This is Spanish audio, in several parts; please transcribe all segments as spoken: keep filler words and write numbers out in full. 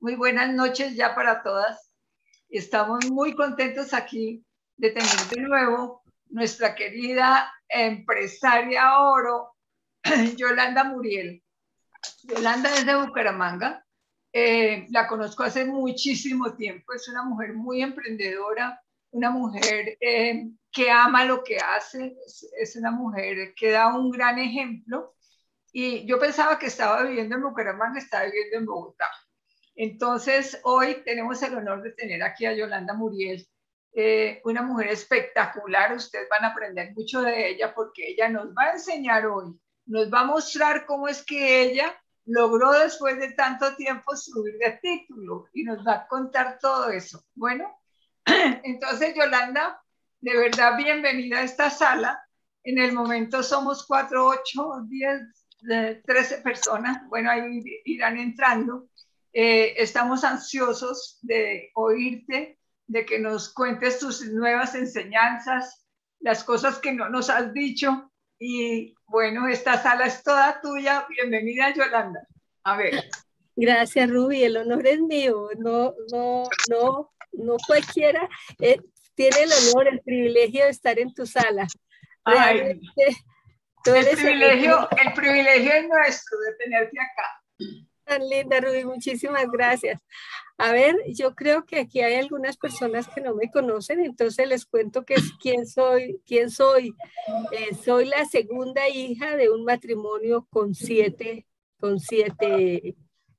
Muy buenas noches ya para todas. Estamos muy contentos aquí de tener de nuevo nuestra querida empresaria oro, Yolanda Muriel. Yolanda es de Bucaramanga. Eh, la conozco hace muchísimo tiempo. Es una mujer muy emprendedora, una mujer eh, que ama lo que hace. Es, es una mujer que da un gran ejemplo. Y yo pensaba que estaba viviendo en Bucaramanga, estaba viviendo en Bogotá. Entonces, hoy tenemos el honor de tener aquí a Yolanda Muriel, eh, una mujer espectacular. Ustedes van a aprender mucho de ella porque ella nos va a enseñar hoy, nos va a mostrar cómo es que ella logró después de tanto tiempo subir de título y nos va a contar todo eso. Bueno, entonces, Yolanda, de verdad, bienvenida a esta sala. En el momento somos cuatro, ocho, diez, trece personas. Bueno, ahí irán entrando. Eh, estamos ansiosos de oírte, de que nos cuentes tus nuevas enseñanzas, las cosas que no nos has dicho. Y bueno, esta sala es toda tuya. Bienvenida, Yolanda. A ver. Gracias, Ruby. El honor es mío. No, no, no, no cualquiera eh, tiene el honor, el privilegio de estar en tu sala. Realmente, Ay, el, privilegio, el, el privilegio es nuestro de tenerte acá. Tan linda, Ruby, muchísimas gracias. A ver, yo creo que aquí hay algunas personas que no me conocen, entonces les cuento que es quién soy. ¿Quién soy? Eh, soy la segunda hija de un matrimonio con siete, con siete,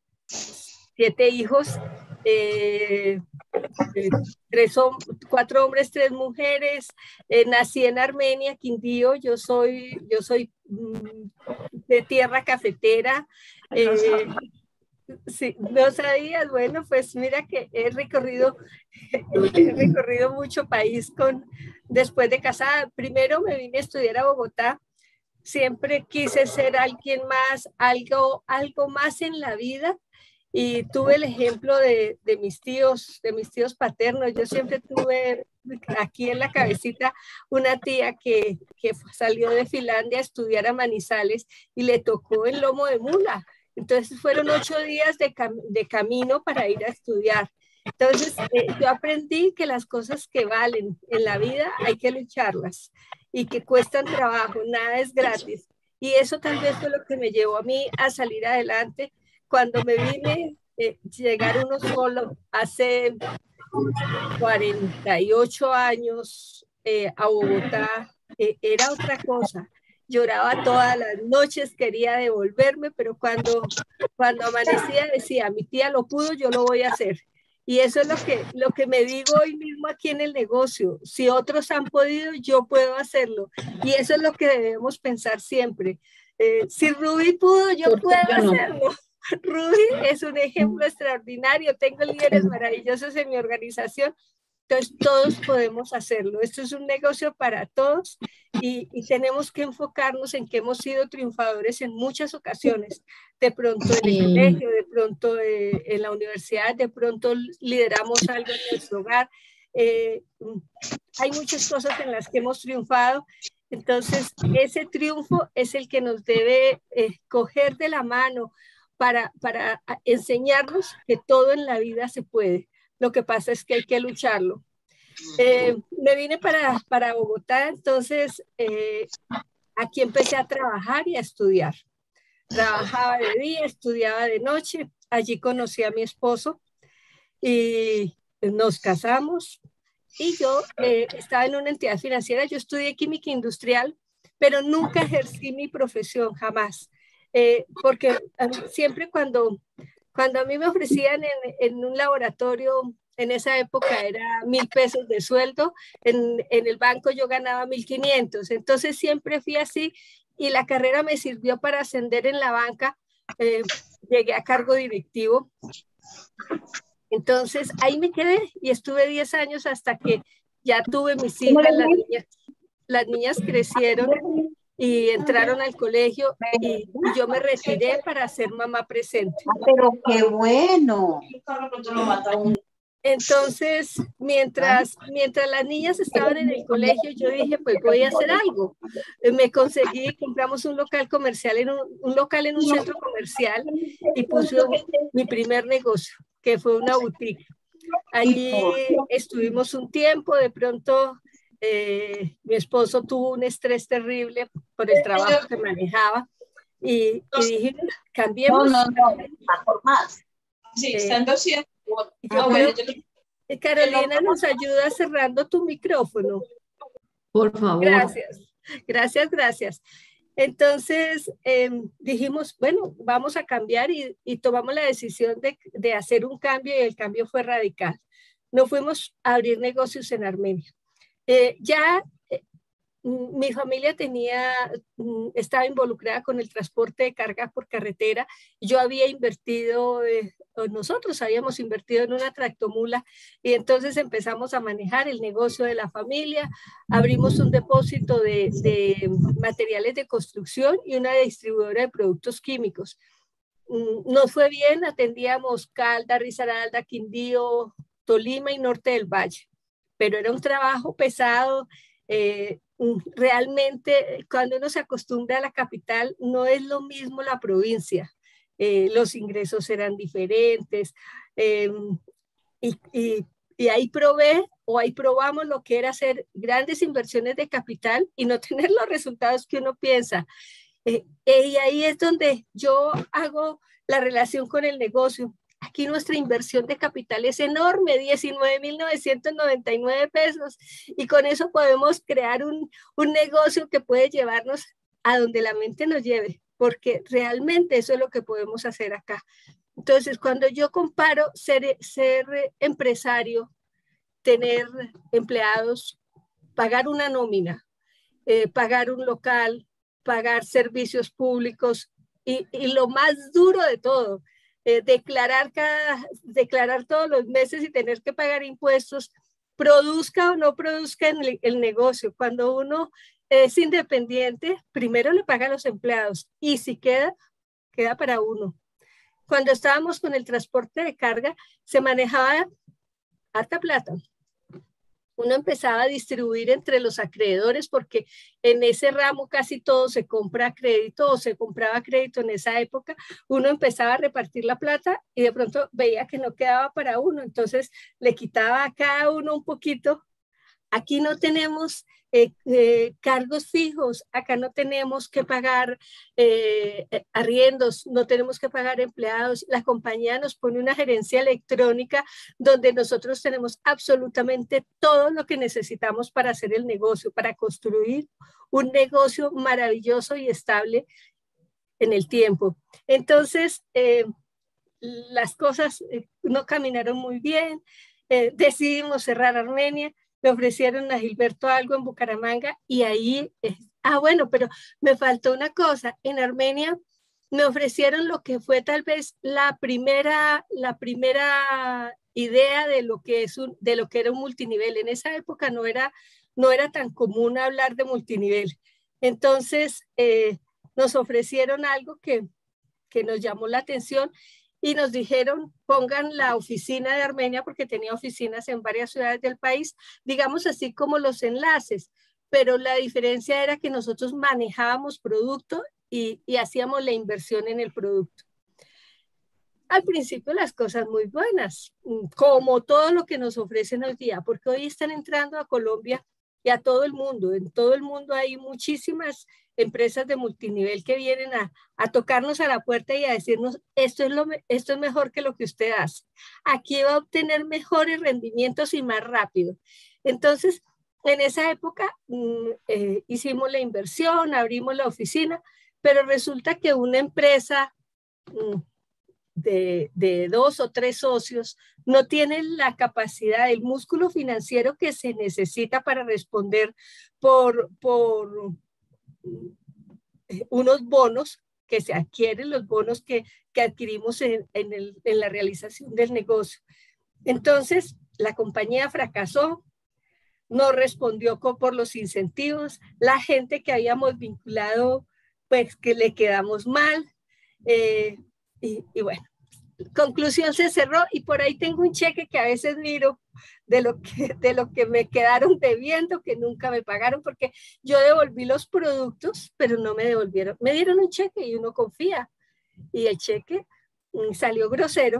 siete hijos. Eh, eh, tres, cuatro hombres, tres mujeres. Eh, nací en Armenia, Quindío. Yo soy, yo soy mm, de tierra cafetera. Eh, sí, no sabías. Bueno, pues mira que he recorrido, he recorrido mucho país con, después de casada. Primero me vine a estudiar a Bogotá. Siempre quise ser alguien más, algo, algo más en la vida. Y tuve el ejemplo de, de mis tíos, de mis tíos paternos. Yo siempre tuve aquí en la cabecita una tía que, que salió de Finlandia a estudiar a Manizales y le tocó el lomo de mula. Entonces fueron ocho días de, cam de camino para ir a estudiar. Entonces eh, yo aprendí que las cosas que valen en la vida hay que lucharlas y que cuestan trabajo, nada es gratis. Y eso tal vez fue lo que me llevó a mí a salir adelante. Cuando me vine, eh, llegar uno solo hace cuarenta y ocho años eh, a Bogotá, eh, era otra cosa. Lloraba todas las noches, quería devolverme, pero cuando, cuando amanecía decía, mi tía lo pudo, yo lo voy a hacer. Y eso es lo que, lo que me digo hoy mismo aquí en el negocio. Si otros han podido, yo puedo hacerlo. Y eso es lo que debemos pensar siempre. Eh, si Ruby pudo, yo puedo hacerlo. Ruby es un ejemplo extraordinario. Tengo líderes maravillosos en mi organización. Entonces todos podemos hacerlo. Esto es un negocio para todos y, y tenemos que enfocarnos en que hemos sido triunfadores en muchas ocasiones. De pronto en el colegio, de pronto de, en la universidad, de pronto lideramos algo en nuestro hogar. Eh, hay muchas cosas en las que hemos triunfado. Entonces ese triunfo es el que nos debe eh, coger de la mano para, para enseñarnos que todo en la vida se puede. Lo que pasa es que hay que lucharlo. Eh, me vine para, para Bogotá, entonces eh, aquí empecé a trabajar y a estudiar. Trabajaba de día, estudiaba de noche. Allí conocí a mi esposo y nos casamos. Y yo eh, estaba en una entidad financiera. Yo estudié química industrial, pero nunca ejercí mi profesión, jamás. Eh, porque siempre cuando... Cuando a mí me ofrecían en, en un laboratorio, en esa época era mil pesos de sueldo, en, en el banco yo ganaba mil quinientos. Entonces siempre fui así y la carrera me sirvió para ascender en la banca. Eh, llegué a cargo directivo. Entonces ahí me quedé y estuve diez años hasta que ya tuve mis hijas, las niñas, las niñas crecieron y entraron al colegio y, y yo me retiré para ser mamá presente. Pero qué bueno. Entonces, mientras, mientras las niñas estaban en el colegio, yo dije, pues voy a hacer algo. Me conseguí, compramos un local comercial, en un, un local en un centro comercial y puse mi primer negocio, que fue una boutique. Allí estuvimos un tiempo, de pronto eh, mi esposo tuvo un estrés terrible por el trabajo que manejaba y, y dije, cambiemos. No, no, no, mejor más. Sí, están doscientos. Yo Ah, creo bueno, yo- que Carolina nos ayuda cerrando tu micrófono. Por favor. Gracias, gracias, gracias. Entonces eh, dijimos, bueno, vamos a cambiar y, y tomamos la decisión de, de hacer un cambio y el cambio fue radical. Nos fuimos a abrir negocios en Armenia. Eh, ya eh, mi familia tenía, estaba involucrada con el transporte de carga por carretera. Yo había invertido, eh, nosotros habíamos invertido en una tractomula y entonces empezamos a manejar el negocio de la familia. Abrimos un depósito de, de materiales de construcción y una distribuidora de productos químicos. Nos fue bien, atendíamos Caldas, Risaralda, Quindío, Tolima y Norte del Valle, pero era un trabajo pesado. Eh, realmente cuando uno se acostumbra a la capital no es lo mismo la provincia, eh, los ingresos eran diferentes eh, y, y, y ahí probé o ahí probamos lo que era hacer grandes inversiones de capital y no tener los resultados que uno piensa. Eh, y ahí es donde yo hago la relación con el negocio. Aquí nuestra inversión de capital es enorme, diecinueve mil novecientos noventa y nueve pesos, y con eso podemos crear un, un negocio que puede llevarnos a donde la mente nos lleve, porque realmente eso es lo que podemos hacer acá. Entonces, cuando yo comparo ser, ser empresario, tener empleados, pagar una nómina, eh, pagar un local, pagar servicios públicos y, y lo más duro de todo, Eh, declarar, cada, declarar todos los meses y tener que pagar impuestos, produzca o no produzca en el, el negocio. Cuando uno es independiente, primero le paga a los empleados y si queda, queda para uno. Cuando estábamos con el transporte de carga, se manejaba harta plata. Uno empezaba a distribuir entre los acreedores porque en ese ramo casi todo se compra a crédito o se compraba a crédito en esa época. Uno empezaba a repartir la plata y de pronto veía que no quedaba para uno, entonces le quitaba a cada uno un poquito. Aquí no tenemos eh, eh, cargos fijos, acá no tenemos que pagar eh, arriendos, no tenemos que pagar empleados. La compañía nos pone una gerencia electrónica donde nosotros tenemos absolutamente todo lo que necesitamos para hacer el negocio, para construir un negocio maravilloso y estable en el tiempo. Entonces, eh, las cosas eh, no caminaron muy bien, eh, decidimos cerrar Armenia. Me ofrecieron a Gilberto algo en Bucaramanga y ahí, eh, ah bueno, pero me faltó una cosa, en Armenia me ofrecieron lo que fue tal vez la primera, la primera idea de lo que es un, de lo que era un multinivel. En esa época no era, no era tan común hablar de multinivel. Entonces eh, nos ofrecieron algo que, que nos llamó la atención y nos dijeron, pongan la oficina de Armenia, porque tenía oficinas en varias ciudades del país, digamos así como los enlaces, pero la diferencia era que nosotros manejábamos producto y, y hacíamos la inversión en el producto. Al principio las cosas muy buenas, como todo lo que nos ofrecen hoy día, porque hoy están entrando a Colombia y a todo el mundo. En todo el mundo hay muchísimas empresas de multinivel que vienen a, a tocarnos a la puerta y a decirnos, esto es, lo, esto es mejor que lo que usted hace. Aquí va a obtener mejores rendimientos y más rápido. Entonces, en esa época mm, eh, hicimos la inversión, abrimos la oficina, pero resulta que una empresa mm, de, de dos o tres socios no tiene la capacidad, el músculo financiero que se necesita para responder por... por unos bonos que se adquieren, los bonos que, que adquirimos en, en, el, en la realización del negocio. Entonces, la compañía fracasó, no respondió con, por los incentivos, la gente que habíamos vinculado, pues que le quedamos mal, eh, y, y bueno, conclusión, se cerró y por ahí tengo un cheque que a veces miro de lo que, de lo que me quedaron debiendo, que nunca me pagaron, porque yo devolví los productos, pero no me devolvieron. Me dieron un cheque y uno confía, y el cheque salió grosero,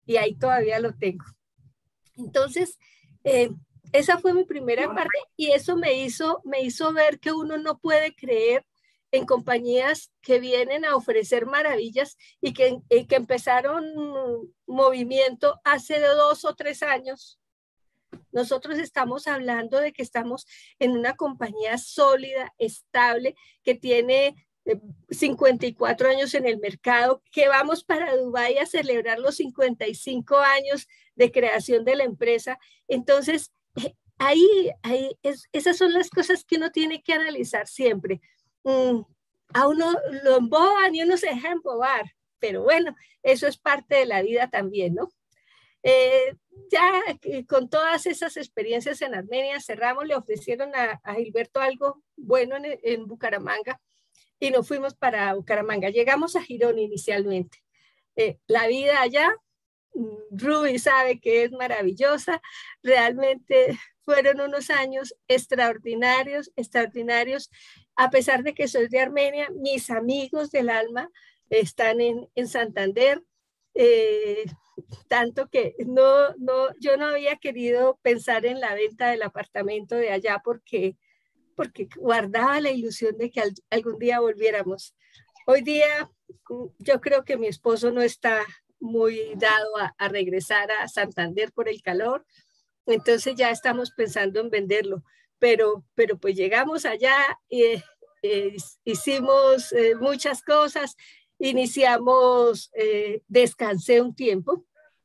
y ahí todavía lo tengo. Entonces, eh, esa fue mi primera parte y eso me hizo, me hizo ver que uno no puede creer en compañías que vienen a ofrecer maravillas y que, y que empezaron movimiento hace dos o tres años. Nosotros estamos hablando de que estamos en una compañía sólida, estable, que tiene cincuenta y cuatro años en el mercado, que vamos para Dubái a celebrar los cincuenta y cinco años de creación de la empresa. Entonces, ahí, ahí es, esas son las cosas que uno tiene que analizar siempre. Mm, a uno lo emboban y uno se deja embobar, pero bueno, eso es parte de la vida también, ¿no? Eh, ya eh, con todas esas experiencias en Armenia cerramos, le ofrecieron a, a Gilberto algo bueno en, en Bucaramanga y nos fuimos para Bucaramanga. Llegamos a Girón inicialmente. Eh, la vida allá, Ruby sabe que es maravillosa, realmente fueron unos años extraordinarios, extraordinarios, a pesar de que soy de Armenia, mis amigos del alma están en, en Santander, eh, tanto que no, no, yo no había querido pensar en la venta del apartamento de allá porque, porque guardaba la ilusión de que al, algún día volviéramos. Hoy día yo creo que mi esposo no está muy dado a, a regresar a Santander por el calor, entonces ya estamos pensando en venderlo, pero, pero pues llegamos allá y eh, hicimos eh, muchas cosas, iniciamos, eh, descansé un tiempo.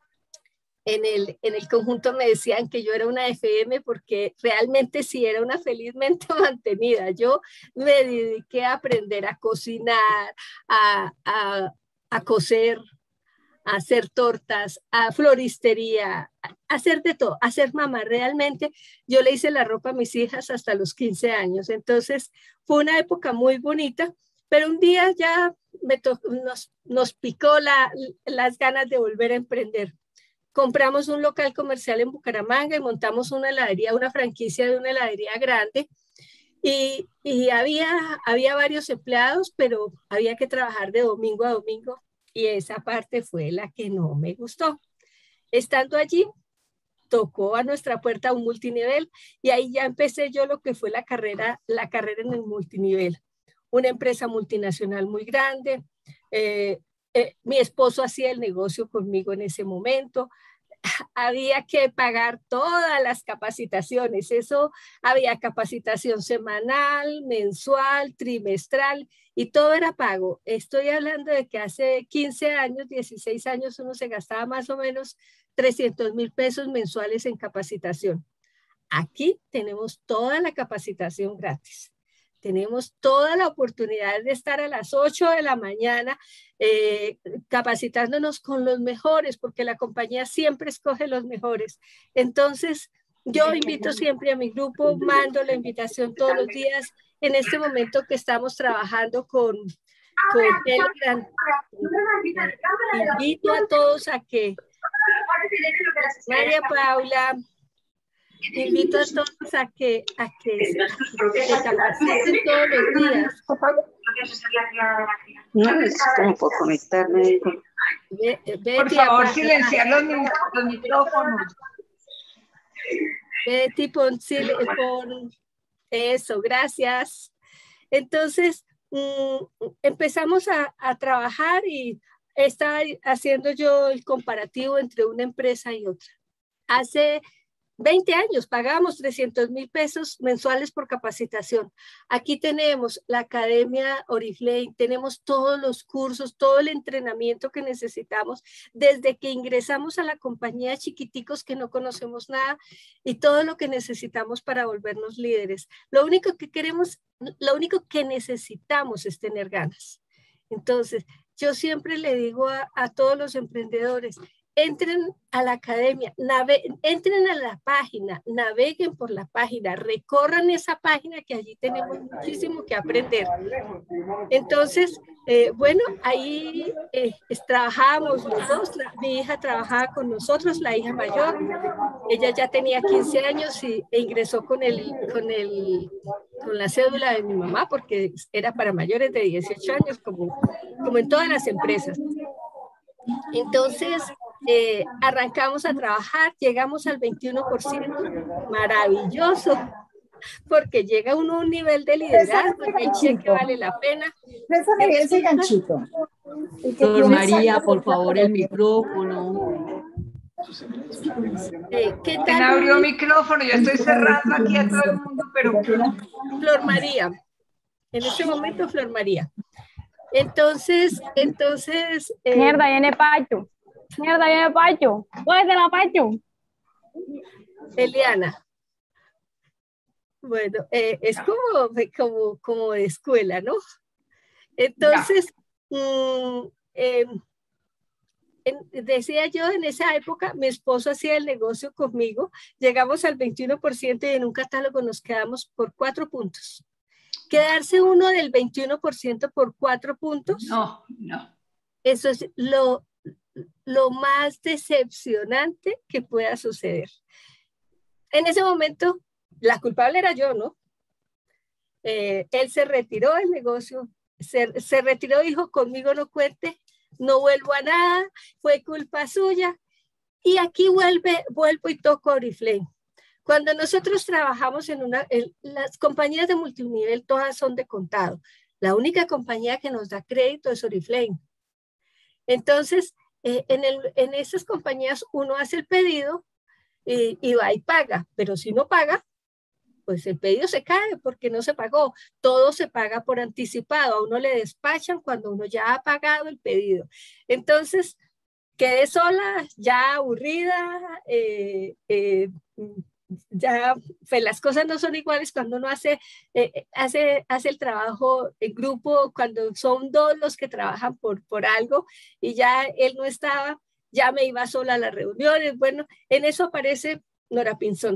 En el, en el conjunto me decían que yo era una F M porque realmente sí era una felizmente mantenida. Yo me dediqué a aprender a cocinar, a, a, a coser, a hacer tortas, a floristería, a hacer de todo, a ser mamá. Realmente yo le hice la ropa a mis hijas hasta los quince años. Entonces fue una época muy bonita, pero un día ya me to nos, nos picó la, las ganas de volver a emprender. Compramos un local comercial en Bucaramanga y montamos una heladería, una franquicia de una heladería grande. Y, y había, había varios empleados, pero había que trabajar de domingo a domingo. Y esa parte fue la que no me gustó. Estando allí, tocó a nuestra puerta un multinivel y ahí ya empecé yo lo que fue la carrera, la carrera en el multinivel. Una empresa multinacional muy grande. Eh, eh, mi esposo hacía el negocio conmigo en ese momento. Había que pagar todas las capacitaciones. Eso había capacitación semanal, mensual, trimestral y todo era pago. Estoy hablando de que hace quince años, dieciséis años, uno se gastaba más o menos trescientos mil pesos mensuales en capacitación. Aquí tenemos toda la capacitación gratis. Tenemos toda la oportunidad de estar a las ocho de la mañana eh, capacitándonos con los mejores, porque la compañía siempre escoge los mejores. Entonces, yo invito siempre a mi grupo, mando la invitación todos los días. En este momento que estamos trabajando con, con Telegram, invito a todos a que, María Paula, invito a todos a que, a que se capaciten todos los días. No, es como por conectarme. Be, por favor, silenciar los, los micrófonos. Betty, pon, pon eso, gracias. Entonces, mmm, empezamos a, a trabajar y estaba haciendo yo el comparativo entre una empresa y otra. Hace veinte años pagábamos trescientos mil pesos mensuales por capacitación. Aquí tenemos la Academia Oriflame, tenemos todos los cursos, todo el entrenamiento que necesitamos desde que ingresamos a la compañía, chiquiticos que no conocemos nada y todo lo que necesitamos para volvernos líderes. Lo único que queremos, lo único que necesitamos es tener ganas. Entonces, yo siempre le digo a, a todos los emprendedores, entren a la academia, entren a la página, naveguen por la página, recorran esa página que allí tenemos muchísimo que aprender. Entonces, eh, bueno, ahí eh, trabajamos los dos, la, mi hija trabajaba con nosotros, la hija mayor, ella ya tenía quince años y, e ingresó con, el, con, el, con la cédula de mi mamá porque era para mayores de dieciocho años, como, como en todas las empresas. Entonces, eh, arrancamos a trabajar, llegamos al veintiuno por ciento, maravilloso, porque llega uno a un nivel de liderazgo y el cheque vale la pena. Préstame ese ganchito. Flor María, por favor, el micrófono. Eh, ¿Qué tal? ¿Quién abrió micrófono? Yo estoy cerrando aquí a todo el mundo, pero... Flor María. En este momento, Flor María. Entonces, entonces... Eh, Mierda, viene Pacho. Mierda, viene Pacho. ¿Dónde la Pacho? Eliana. Bueno, eh, es como, como, como de escuela, ¿no? Entonces, mmm, eh, en, decía yo, en esa época, mi esposo hacía el negocio conmigo, llegamos al veintiuno por ciento y en un catálogo nos quedamos por cuatro puntos. Quedarse uno del veintiuno por ciento por cuatro puntos. No, no. Eso es lo, lo más decepcionante que pueda suceder. En ese momento, la culpable era yo, ¿no? Eh, él se retiró del negocio, se, se retiró, dijo, conmigo no cuente, no vuelvo a nada, fue culpa suya. Y aquí vuelve, vuelvo y toco Oriflame. Cuando nosotros trabajamos en una, en, las compañías de multinivel todas son de contado. La única compañía que nos da crédito es Oriflame. Entonces, eh, en, el, en esas compañías uno hace el pedido y, y va y paga, pero si no paga, pues el pedido se cae porque no se pagó. Todo se paga por anticipado. A uno le despachan cuando uno ya ha pagado el pedido. Entonces, quedé sola, ya aburrida, eh, eh, ya pues, las cosas no son iguales cuando uno hace, eh, hace, hace el trabajo en grupo, cuando son dos los que trabajan por, por algo y ya él no estaba, ya me iba sola a las reuniones. Bueno, en eso aparece Nora Pinzón.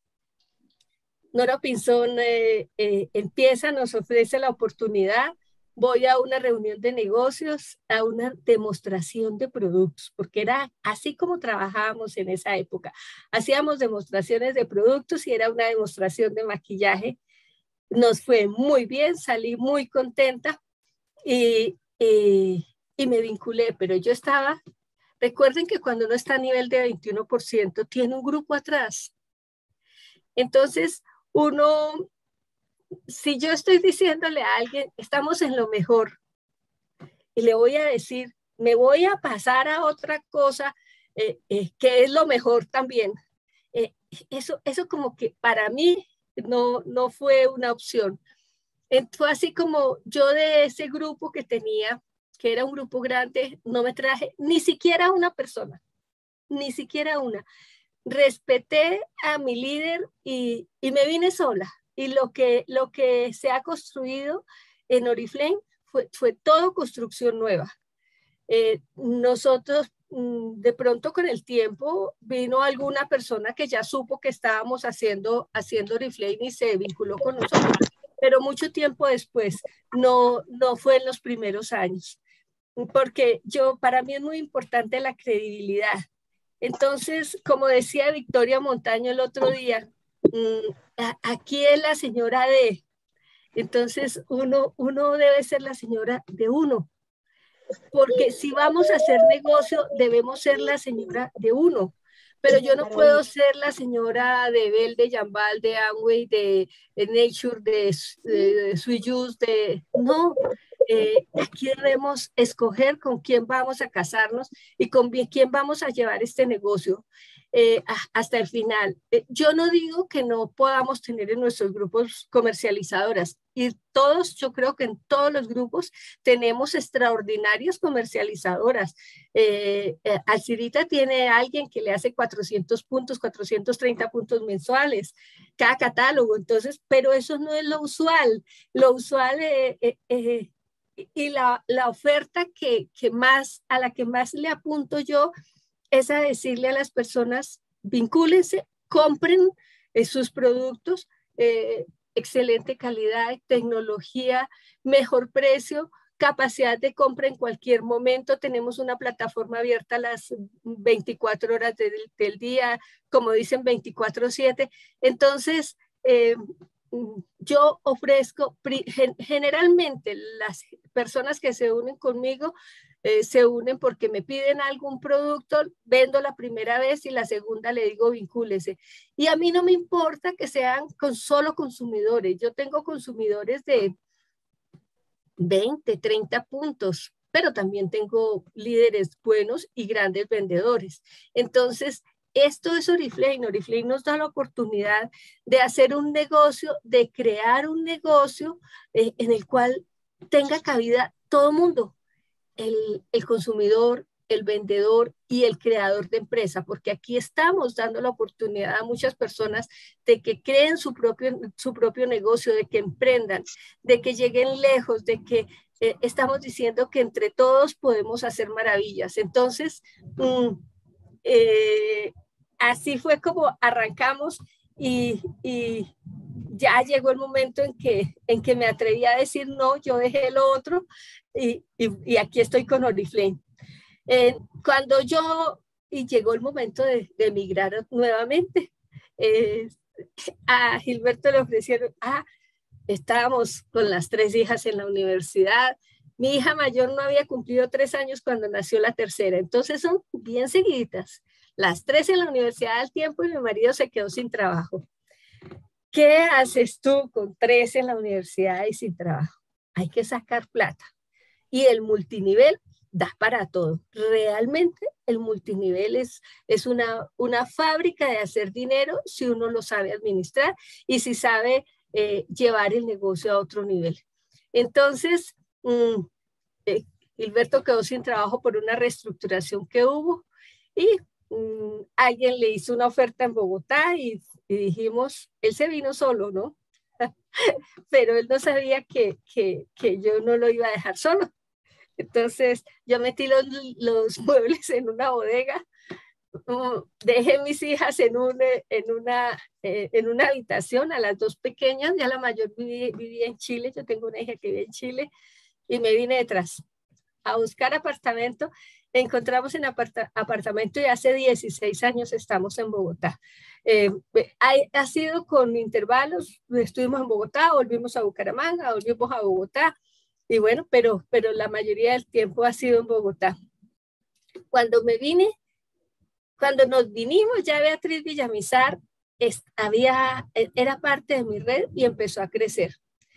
Nora Pinzón eh, eh, empieza, nos ofrece la oportunidad, voy a una reunión de negocios, a una demostración de productos, porque era así como trabajábamos en esa época. Hacíamos demostraciones de productos y era una demostración de maquillaje. Nos fue muy bien, salí muy contenta y, y, y me vinculé, pero yo estaba, recuerden que cuando uno está a nivel de veintiuno por ciento, tiene un grupo atrás. Entonces, uno, si yo estoy diciéndole a alguien, estamos en lo mejor, y le voy a decir, me voy a pasar a otra cosa, eh, eh, que es lo mejor también. Eh, eso, eso como que para mí no, no fue una opción. Fue así como yo de ese grupo que tenía, que era un grupo grande, no me traje ni siquiera una persona, ni siquiera una. Respeté a mi líder y, y me vine sola. Y lo que, lo que se ha construido en Oriflame fue, fue todo construcción nueva. Eh, nosotros, de pronto con el tiempo, vino alguna persona que ya supo que estábamos haciendo, haciendo Oriflame y se vinculó con nosotros. Pero mucho tiempo después, no, no fue en los primeros años. Porque yo, para mí es muy importante la credibilidad. Entonces, como decía Victoria Montaño el otro día, aquí es la señora de, entonces uno, uno debe ser la señora de uno, porque si vamos a hacer negocio, debemos ser la señora de uno, pero yo no puedo ser la señora de Bell, de Jambal, de Amway, de, de Nature, de, de, de Sweet Juice, de, no. Eh, aquí debemos escoger con quién vamos a casarnos y con quién vamos a llevar este negocio eh, hasta el final. Eh, yo no digo que no podamos tener en nuestros grupos comercializadoras y todos, yo creo que en todos los grupos tenemos extraordinarias comercializadoras. Eh, eh, Alcirita tiene a alguien que le hace cuatrocientos puntos, cuatrocientos treinta puntos mensuales, cada catálogo, entonces, pero eso no es lo usual. Lo usual eh, eh, eh, y la, la oferta que, que más, a la que más le apunto yo es a decirle a las personas, vincúlense, compren eh, sus productos, eh, excelente calidad, tecnología, mejor precio, capacidad de compra en cualquier momento. Tenemos una plataforma abierta a las veinticuatro horas del, del día, como dicen, veinticuatro siete. Entonces, eh, yo ofrezco, generalmente las personas que se unen conmigo eh, se unen porque me piden algún producto, vendo la primera vez y la segunda le digo vincúlese. Y a mí no me importa que sean con solo consumidores. Yo tengo consumidores de veinte, treinta puntos, pero también tengo líderes buenos y grandes vendedores. Entonces, esto es Oriflame. Oriflame nos da la oportunidad de hacer un negocio, de crear un negocio eh, en el cual tenga cabida todo el mundo, el, el consumidor, el vendedor y el creador de empresa, porque aquí estamos dando la oportunidad a muchas personas de que creen su propio, su propio negocio, de que emprendan, de que lleguen lejos, de que eh, estamos diciendo que entre todos podemos hacer maravillas. Entonces, mmm, eh, así fue como arrancamos y, y ya llegó el momento en que, en que me atreví a decir no, yo dejé lo otro y, y, y aquí estoy con Oriflame. Eh, cuando yo, y llegó el momento de, de emigrar nuevamente, eh, a Gilberto le ofrecieron, ah, estábamos con las tres hijas en la universidad, mi hija mayor no había cumplido tres años cuando nació la tercera, entonces son bien seguiditas, las tres en la universidad al tiempo y mi marido se quedó sin trabajo. ¿Qué haces tú con tres en la universidad y sin trabajo? Hay que sacar plata. Y el multinivel da para todo. Realmente el multinivel es, es una, una fábrica de hacer dinero si uno lo sabe administrar y si sabe eh, llevar el negocio a otro nivel. Entonces, mmm, eh, Gilberto quedó sin trabajo por una reestructuración que hubo y mmm, alguien le hizo una oferta en Bogotá y, y dijimos, él se vino solo, ¿no? Pero él no sabía que, que, que yo no lo iba a dejar solo. Entonces yo metí los, los muebles en una bodega, dejé mis hijas en, un, en, una, eh, en una habitación, a las dos pequeñas, ya la mayor vivía, vivía en Chile, yo tengo una hija que vive en Chile, y me vine detrás a buscar apartamento. Encontramos en aparta, apartamento y hace dieciséis años estamos en Bogotá. Eh, ha, ha sido con intervalos, estuvimos en Bogotá, volvimos a Bucaramanga, volvimos a Bogotá, y bueno, pero, pero la mayoría del tiempo ha sido en Bogotá. Cuando me vine, cuando nos vinimos, ya Beatriz Villamizar es, había, era parte de mi red y empezó a crecer.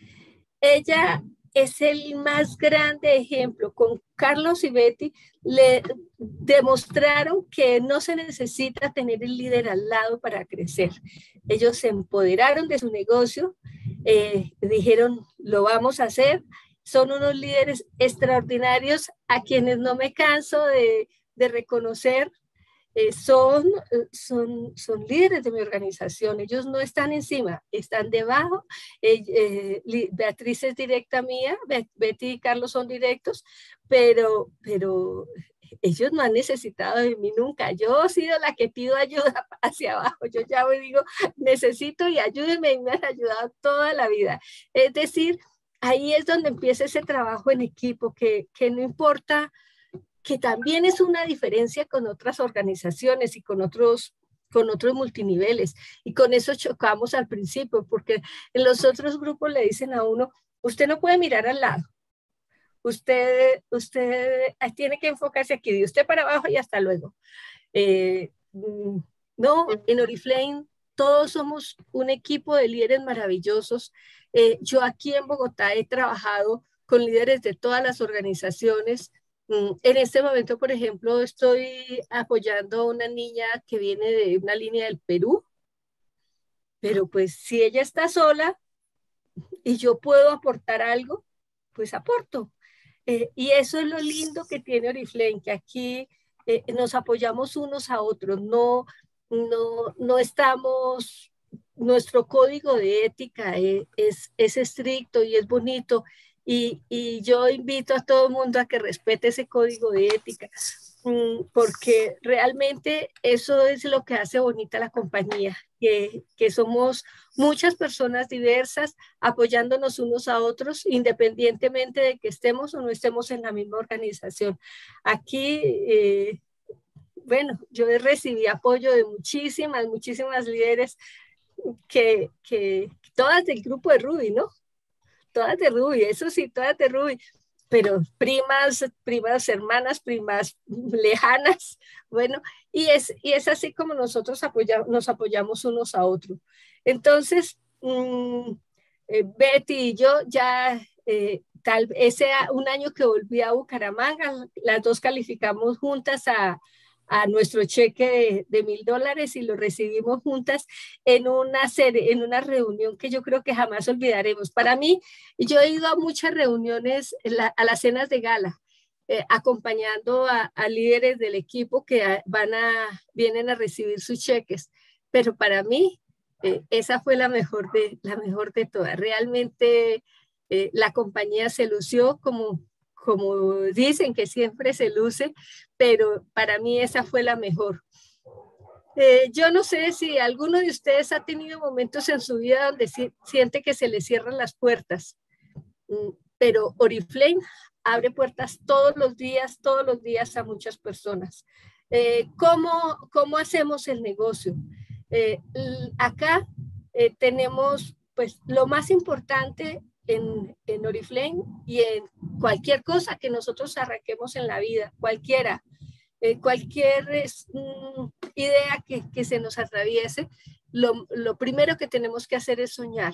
Ella es el más grande ejemplo. Con Carlos y Betty le demostraron que no se necesita tener el líder al lado para crecer. Ellos se empoderaron de su negocio, eh, dijeron, lo vamos a hacer. Son unos líderes extraordinarios a quienes no me canso de, de reconocer. Eh, son, son, son líderes de mi organización. Ellos no están encima, están debajo. Eh, eh, Beatriz es directa mía, Betty y Carlos son directos, pero, pero ellos no han necesitado de mí nunca. Yo he sido la que pido ayuda hacia abajo. Yo ya me digo, necesito y ayúdenme, y me han ayudado toda la vida. Es decir, ahí es donde empieza ese trabajo en equipo, que, que no importa, que también es una diferencia con otras organizaciones y con otros, con otros multiniveles. Y con eso chocamos al principio, porque en los otros grupos le dicen a uno, usted no puede mirar al lado. Usted, usted tiene que enfocarse aquí, de usted para abajo y hasta luego. Eh, no, en Oriflame todos somos un equipo de líderes maravillosos. Eh, yo aquí en Bogotá he trabajado con líderes de todas las organizaciones. En este momento, por ejemplo, estoy apoyando a una niña que viene de una línea del Perú, pero pues si ella está sola y yo puedo aportar algo, pues aporto. Eh, y eso es lo lindo que tiene Oriflame, que aquí eh, nos apoyamos unos a otros, no, no, no estamos, nuestro código de ética es, es, es estricto y es bonito. Y, y yo invito a todo el mundo a que respete ese código de ética, porque realmente eso es lo que hace bonita la compañía, que, que somos muchas personas diversas apoyándonos unos a otros, independientemente de que estemos o no estemos en la misma organización. Aquí, eh, bueno, yo recibí apoyo de muchísimas, muchísimas líderes, que, que todas del grupo de Ruby, ¿no? Todas de Ruby, eso sí, todas de Ruby. pero primas, primas hermanas, primas lejanas, bueno, y es, y es así como nosotros apoya, nos apoyamos unos a otros. Entonces, mmm, eh, Betty y yo ya, eh, tal, ese un año que volví a Bucaramanga, las dos calificamos juntas a, a nuestro cheque de mil dólares y lo recibimos juntas en una, serie, en una reunión que yo creo que jamás olvidaremos. Para mí, yo he ido a muchas reuniones, la, a las cenas de gala, eh, acompañando a, a líderes del equipo que van a, vienen a recibir sus cheques, pero para mí eh, esa fue la mejor de, la mejor de todas. Realmente eh, la compañía se lució como, como dicen que siempre se luce, pero para mí esa fue la mejor. Eh, yo no sé si alguno de ustedes ha tenido momentos en su vida donde si, siente que se le cierran las puertas, pero Oriflame abre puertas todos los días, todos los días a muchas personas. Eh, ¿cómo, ¿Cómo hacemos el negocio? Eh, acá eh, tenemos, pues, lo más importante en, en Oriflame y en cualquier cosa que nosotros arranquemos en la vida, cualquiera, eh, cualquier es, mm, idea que, que se nos atraviese, lo, lo primero que tenemos que hacer es soñar.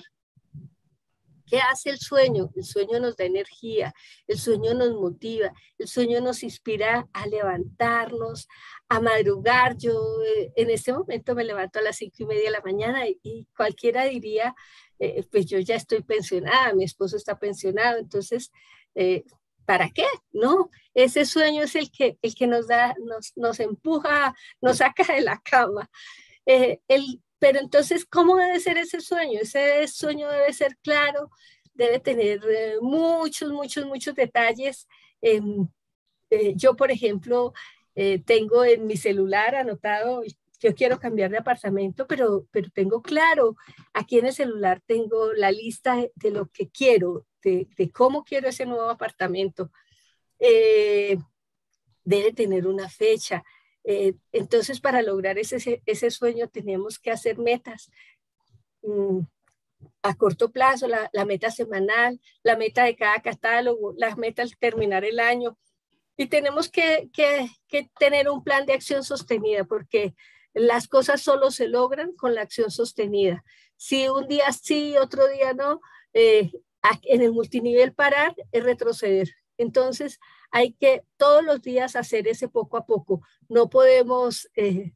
¿Qué hace el sueño? El sueño nos da energía, el sueño nos motiva, el sueño nos inspira a levantarnos, a madrugar. Yo eh, en este momento me levanto a las cinco y media de la mañana y, y cualquiera diría, eh, pues yo ya estoy pensionada, mi esposo está pensionado, entonces, eh, ¿para qué? No, ese sueño es el que, el que nos da, nos, nos empuja, nos saca de la cama. Eh, el Pero entonces, ¿cómo debe ser ese sueño? Ese sueño debe ser claro, debe tener eh, muchos, muchos, muchos detalles. Eh, eh, yo, por ejemplo, eh, tengo en mi celular anotado, yo quiero cambiar de apartamento, pero, pero tengo claro, aquí en el celular tengo la lista de, de lo que quiero, de, de cómo quiero ese nuevo apartamento. Eh, debe tener una fecha. Eh, entonces, para lograr ese, ese sueño tenemos que hacer metas mm, a corto plazo, la, la meta semanal, la meta de cada catálogo, las metas al terminar el año. Y tenemos que, que, que tener un plan de acción sostenida, porque las cosas solo se logran con la acción sostenida. Si un día sí, otro día no, eh, en el multinivel parar es retroceder. Entonces, hay que todos los días hacer ese poco a poco. No podemos eh,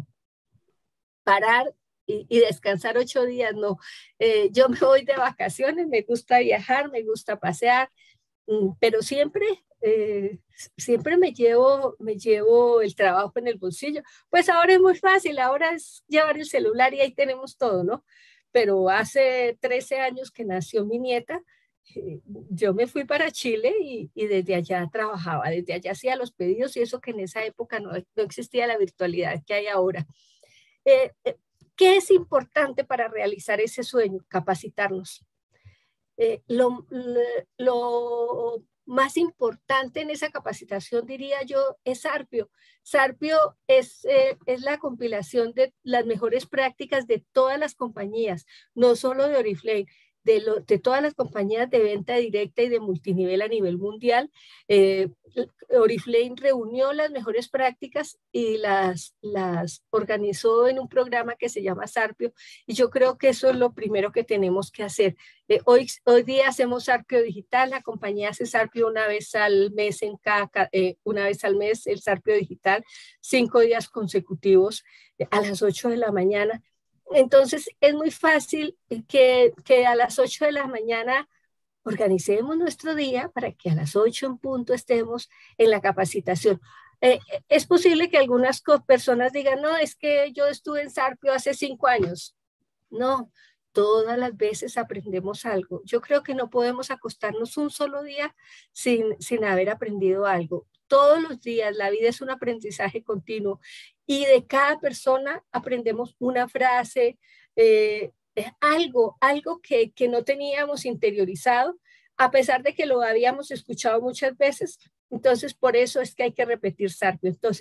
parar y, y descansar ocho días, no. Eh, yo me voy de vacaciones, me gusta viajar, me gusta pasear, pero siempre, eh, siempre me llevo, me llevo el trabajo en el bolsillo. Pues ahora es muy fácil, ahora es llevar el celular y ahí tenemos todo, ¿no? Pero hace trece años que nació mi nieta, yo me fui para Chile y, y desde allá trabajaba, desde allá hacía los pedidos y eso que en esa época no, no existía la virtualidad que hay ahora. Eh, ¿Qué es importante para realizar ese sueño? Capacitarnos. Eh, lo, lo, lo más importante en esa capacitación, diría yo, es Sarpio. Sarpio es, eh, es la compilación de las mejores prácticas de todas las compañías, no solo de Oriflame. De, lo, de todas las compañías de venta directa y de multinivel a nivel mundial. Eh, Oriflame reunió las mejores prácticas y las, las organizó en un programa que se llama Sarpio, y yo creo que eso es lo primero que tenemos que hacer. Eh, hoy, hoy día hacemos Sarpio digital, la compañía hace Sarpio una vez al mes, en cada, eh, una vez al mes el Sarpio digital, cinco días consecutivos eh, a las ocho de la mañana. Entonces es muy fácil que, que a las ocho de la mañana organicemos nuestro día para que a las ocho en punto estemos en la capacitación. Eh, es posible que algunas personas digan, no, es que yo estuve en Sarpio hace cinco años. No, todas las veces aprendemos algo. Yo creo que no podemos acostarnos un solo día sin, sin haber aprendido algo. Todos los días la vida es un aprendizaje continuo. Y de cada persona aprendemos una frase, eh, algo, algo que, que no teníamos interiorizado, a pesar de que lo habíamos escuchado muchas veces. Entonces, por eso es que hay que repetir Sarpio. Entonces,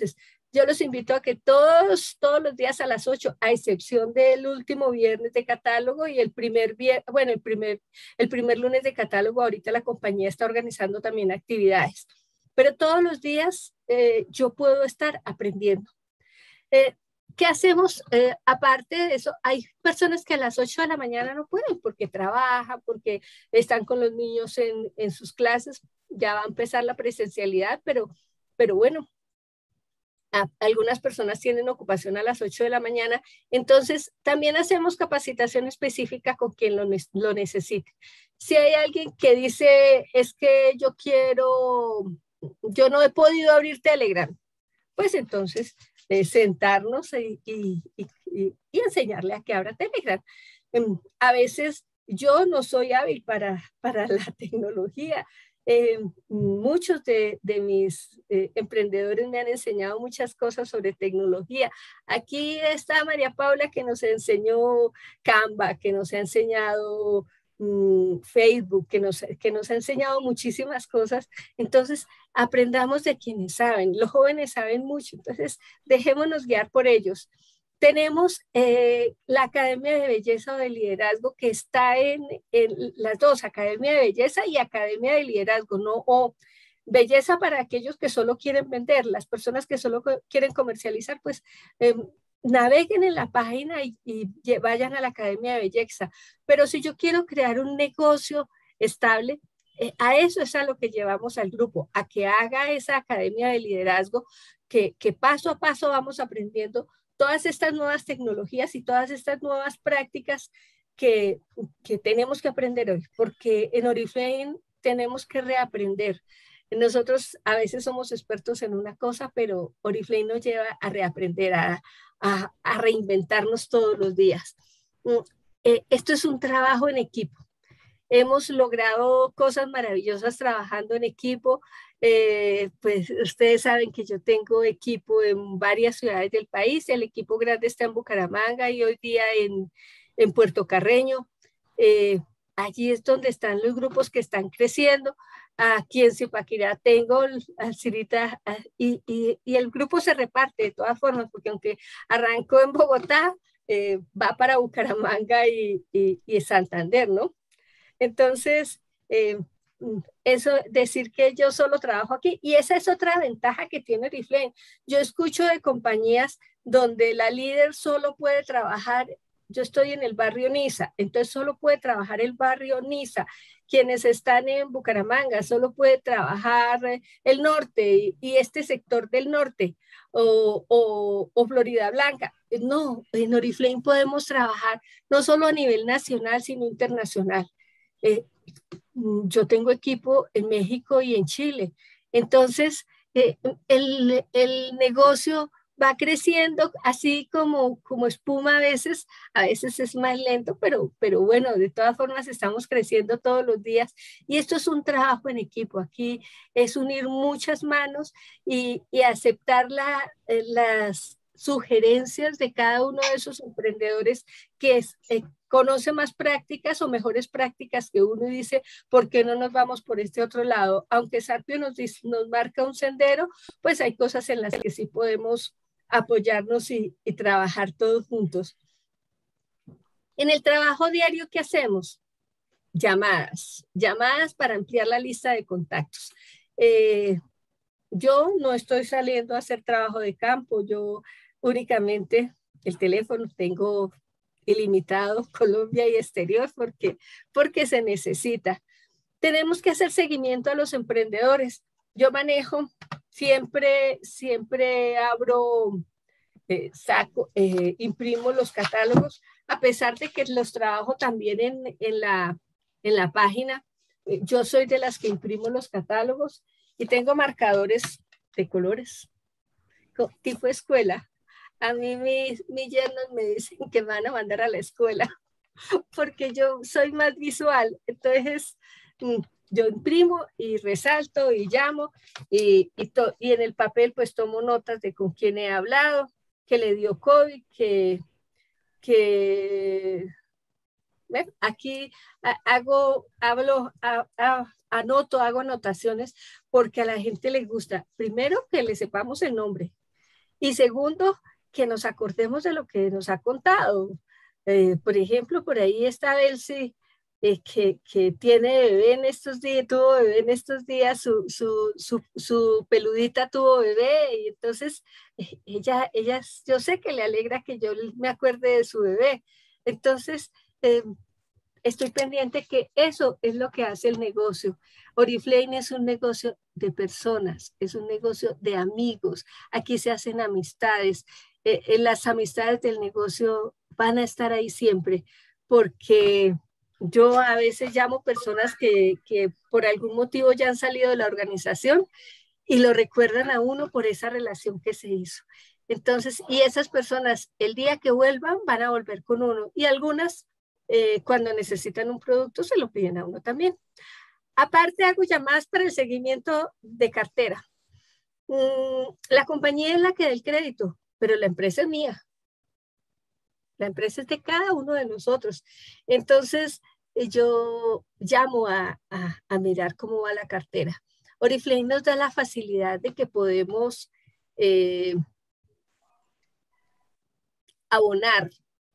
yo los invito a que todos, todos los días a las ocho, a excepción del último viernes de catálogo y el primer, bueno, el primer, el primer lunes de catálogo, ahorita la compañía está organizando también actividades, pero todos los días eh, yo puedo estar aprendiendo. Eh, ¿Qué hacemos? Eh, aparte de eso, hay personas que a las ocho de la mañana no pueden porque trabajan, porque están con los niños en, en sus clases, ya va a empezar la presencialidad, pero, pero bueno, a, algunas personas tienen ocupación a las ocho de la mañana, entonces también hacemos capacitación específica con quien lo, lo necesite. Si hay alguien que dice, es que yo quiero, yo no he podido abrir Telegram, pues entonces eh, sentarnos y, y, y, y enseñarle a que abra Telegram. Um, a veces yo no soy hábil para, para la tecnología. Eh, muchos de, de mis eh, emprendedores me han enseñado muchas cosas sobre tecnología. Aquí está María Paula que nos enseñó Canva, que nos ha enseñado Facebook, que nos, que nos ha enseñado muchísimas cosas. Entonces, aprendamos de quienes saben. Los jóvenes saben mucho, entonces dejémonos guiar por ellos. Tenemos eh, la Academia de Belleza o de Liderazgo que está en, en las dos, Academia de Belleza y Academia de Liderazgo, ¿no? O belleza para aquellos que solo quieren vender, las personas que solo quieren comercializar, pues eh, naveguen en la página y, y vayan a la Academia de Belleza. Pero si yo quiero crear un negocio estable, eh, a eso es a lo que llevamos al grupo, a que haga esa Academia de Liderazgo, que, que paso a paso vamos aprendiendo todas estas nuevas tecnologías y todas estas nuevas prácticas que, que tenemos que aprender hoy, porque en Oriflame tenemos que reaprender. Nosotros a veces somos expertos en una cosa, pero Oriflame nos lleva a reaprender, a, a, a reinventarnos todos los días. Eh, esto es un trabajo en equipo. Hemos logrado cosas maravillosas trabajando en equipo. Eh, pues ustedes saben que yo tengo equipo en varias ciudades del país. El equipo grande está en Bucaramanga y hoy día en, en Puerto Carreño. Eh, allí es donde están los grupos que están creciendo. Aquí en Zipaquirá tengo a Cirita y, y, y el grupo se reparte de todas formas, porque aunque arrancó en Bogotá, eh, va para Bucaramanga y, y, y Santander, ¿no? Entonces, eh, eso, decir que yo solo trabajo aquí, y esa es otra ventaja que tiene Oriflame. Yo escucho de compañías donde la líder solo puede trabajar, yo estoy en el barrio Niza, entonces solo puede trabajar el barrio Niza. Quienes están en Bucaramanga solo puede trabajar el norte y, y este sector del norte o, o, o Florida Blanca. No, en Oriflame podemos trabajar no solo a nivel nacional, sino internacional. Eh, yo tengo equipo en México y en Chile. Entonces, eh, el, el negocio va creciendo así como, como espuma a veces, a veces es más lento, pero, pero bueno, de todas formas estamos creciendo todos los días y esto es un trabajo en equipo. Aquí es unir muchas manos y, y aceptar la, eh, las sugerencias de cada uno de esos emprendedores que es, eh, conoce más prácticas o mejores prácticas que uno y dice, ¿por qué no nos vamos por este otro lado? Aunque Sarpio nos, dice, nos marca un sendero, pues hay cosas en las que sí podemos apoyarnos y, y trabajar todos juntos. En el trabajo diario, ¿qué hacemos? Llamadas, llamadas para ampliar la lista de contactos. Eh, yo no estoy saliendo a hacer trabajo de campo, yo únicamente el teléfono tengo ilimitado, Colombia y exterior, porque, porque se necesita. Tenemos que hacer seguimiento a los emprendedores. Yo manejo, siempre, siempre abro, eh, saco, eh, imprimo los catálogos, a pesar de que los trabajo también en, en, la, en la página. Eh, yo soy de las que imprimo los catálogos y tengo marcadores de colores, tipo escuela. A mí mis, mis yernos me dicen que me van a mandar a la escuela porque yo soy más visual. Entonces, yo imprimo y resalto y llamo y, y, to, y en el papel pues tomo notas de con quién he hablado, que le dio COVID, que, que aquí hago, hablo, a, a, anoto, hago anotaciones porque a la gente le gusta, primero que le sepamos el nombre. Y segundo, que nos acordemos de lo que nos ha contado. Eh, por ejemplo, por ahí está Elsie, eh, que, que tiene bebé en estos días, tuvo bebé en estos días, su, su, su, su peludita tuvo bebé, y entonces eh, ella, ella, yo sé que le alegra que yo me acuerde de su bebé. Entonces, eh, estoy pendiente que eso es lo que hace el negocio. Oriflame es un negocio de personas, es un negocio de amigos. Aquí se hacen amistades. Eh, eh, las amistades del negocio van a estar ahí siempre, porque yo a veces llamo personas que, que por algún motivo ya han salido de la organización y lo recuerdan a uno por esa relación que se hizo. Entonces, y esas personas, el día que vuelvan, van a volver con uno. Y algunas, eh, cuando necesitan un producto, se lo piden a uno también. Aparte, hago llamadas para el seguimiento de cartera. Mm, la compañía es la que da el crédito, pero la empresa es mía. La empresa es de cada uno de nosotros. Entonces, yo llamo a, a, a mirar cómo va la cartera. Oriflame nos da la facilidad de que podemos eh, abonar.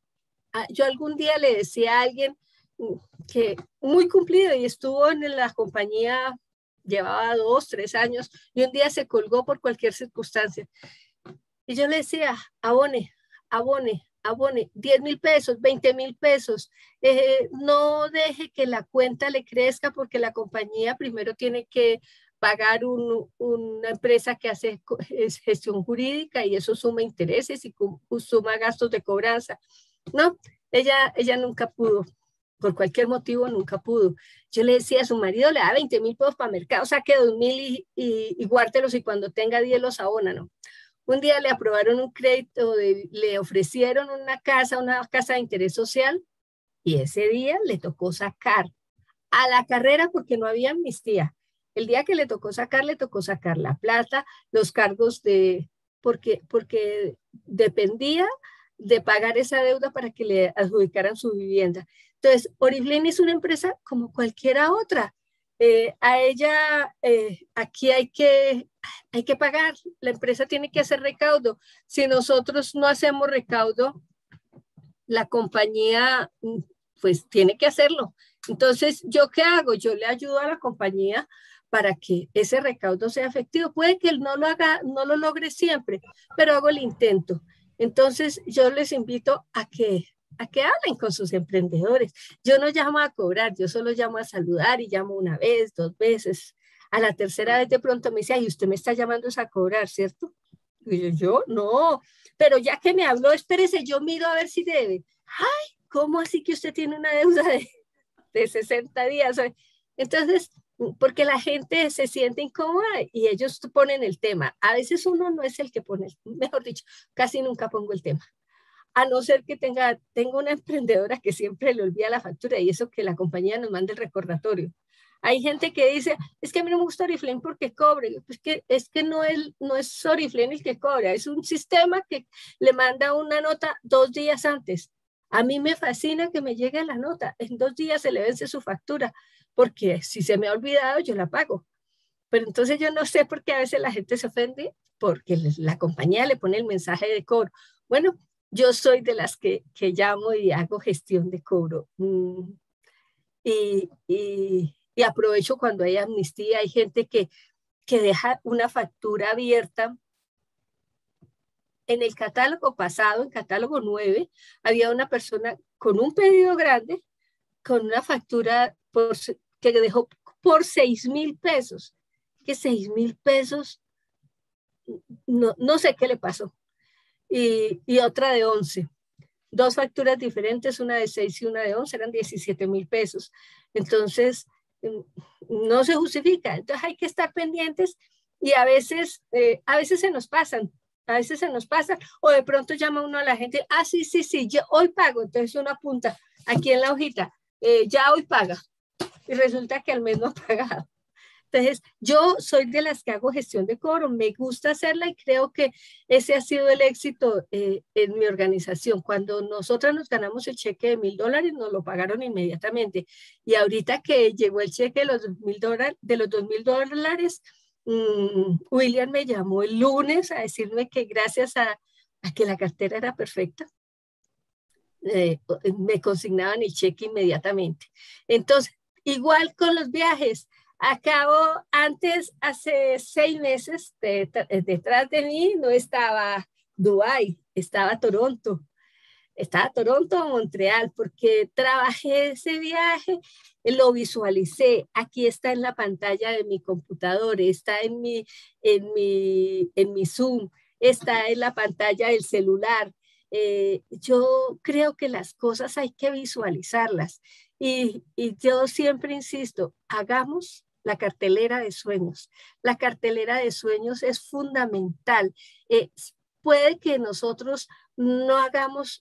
Yo algún día le decía a alguien que muy cumplido y estuvo en la compañía, llevaba dos, tres años, y un día se colgó por cualquier circunstancia. Y yo le decía, abone, abone, abone, diez mil pesos, veinte mil pesos. Eh, no deje que la cuenta le crezca, porque la compañía primero tiene que pagar un, una empresa que hace gestión jurídica, y eso suma intereses y suma gastos de cobranza. No, ella, ella nunca pudo, por cualquier motivo nunca pudo. Yo le decía a su marido, le da veinte mil pesos para mercado, saque dos mil y, y, y guárdelos, y cuando tenga diez los abona, ¿no? Un día le aprobaron un crédito, de, le ofrecieron una casa, una casa de interés social, y ese día le tocó sacar a la carrera porque no había amnistía. El día que le tocó sacar, le tocó sacar la plata, los cargos de, porque, porque dependía de pagar esa deuda para que le adjudicaran su vivienda. Entonces, Oriflame es una empresa como cualquiera otra. Eh, a ella, eh, aquí hay que, hay que pagar, la empresa tiene que hacer recaudo. Si nosotros no hacemos recaudo, la compañía pues tiene que hacerlo. Entonces, ¿yo qué hago? Yo le ayudo a la compañía para que ese recaudo sea efectivo. Puede que él no lo haga, no lo logre siempre, pero hago el intento. Entonces, yo les invito a que, a que hablen con sus emprendedores. Yo no llamo a cobrar, yo solo llamo a saludar, y llamo una vez, dos veces. A la tercera vez de pronto me dice, ay, usted me está llamando a cobrar, ¿cierto? Y yo, yo, no, pero ya que me habló, espérese, yo miro a ver si debe. Ay, ¿cómo así que usted tiene una deuda de, de sesenta días? Entonces, porque la gente se siente incómoda y ellos ponen el tema. A veces uno no es el que pone, mejor dicho, casi nunca pongo el tema. A no ser que tenga, tengo una emprendedora que siempre le olvida la factura, y eso que la compañía nos manda el recordatorio. Hay gente que dice, es que a mí no me gusta Oriflame porque cobre. Pues que, es que no es, no es Oriflame el que cobra, es un sistema que le manda una nota dos días antes. A mí me fascina que me llegue la nota. En dos días se le vence su factura, porque si se me ha olvidado, yo la pago. Pero entonces yo no sé por qué a veces la gente se ofende, porque la compañía le pone el mensaje de cobro. Bueno, yo soy de las que, que llamo y hago gestión de cobro. Mm. Y, y, y aprovecho cuando hay amnistía. Hay gente que, que deja una factura abierta. En el catálogo pasado, en catálogo nueve, había una persona con un pedido grande, con una factura por, que dejó por seis mil pesos. Que seis mil pesos, no, no sé qué le pasó. Y, y otra de once. Dos facturas diferentes, una de seis y una de once, eran diecisiete mil pesos. Entonces, no se justifica. Entonces hay que estar pendientes, y a veces, eh, a veces se nos pasan. A veces se nos pasa, o de pronto llama uno a la gente, ah, sí, sí, sí, yo hoy pago. Entonces uno apunta aquí en la hojita, eh, ya hoy paga. Y resulta que al mes no ha pagado. Entonces, yo soy de las que hago gestión de cobro, me gusta hacerla, y creo que ese ha sido el éxito eh, en mi organización. Cuando nosotras nos ganamos el cheque de mil dólares, nos lo pagaron inmediatamente. Y ahorita que llegó el cheque de los mil dólares, de los dos mil dólares, mm, William me llamó el lunes a decirme que gracias a, a que la cartera era perfecta, eh, me consignaban el cheque inmediatamente. Entonces, igual con los viajes, acabo antes, hace seis meses, de, de, detrás de mí no estaba Dubái, estaba Toronto. Estaba Toronto o Montreal, porque trabajé ese viaje, lo visualicé. Aquí está en la pantalla de mi computador, está en mi, en mi, en mi Zoom, está en la pantalla del celular. Eh, yo creo que las cosas hay que visualizarlas. Y, y yo siempre insisto, hagamos la cartelera de sueños. La cartelera de sueños es fundamental. Eh, puede que nosotros no hagamos